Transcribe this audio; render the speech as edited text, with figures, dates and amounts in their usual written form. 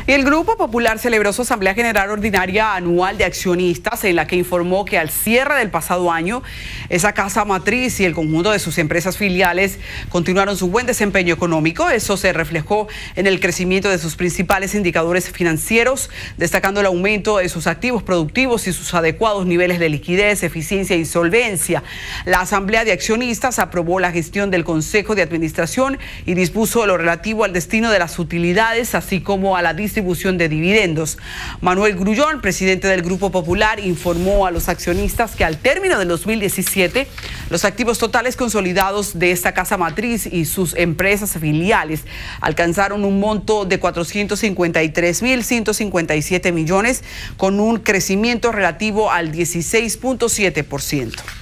Y el Grupo Popular celebró su Asamblea General Ordinaria Anual de Accionistas, en la que informó que al cierre del pasado año, esa casa matriz y el conjunto de sus empresas filiales continuaron su buen desempeño económico. Eso se reflejó en el crecimiento de sus principales indicadores financieros, destacando el aumento de sus activos productivos y sus adecuados niveles de liquidez, eficiencia y solvencia. La Asamblea de Accionistas aprobó la gestión del Consejo de Administración y dispuso lo relativo al destino de las utilidades, así como a la distribución de dividendos. Manuel Grullón, presidente del Grupo Popular, informó a los accionistas que al término del 2017, los activos totales consolidados de esta casa matriz y sus empresas filiales alcanzaron un monto de 453.157 millones, con un crecimiento relativo al 16.7%.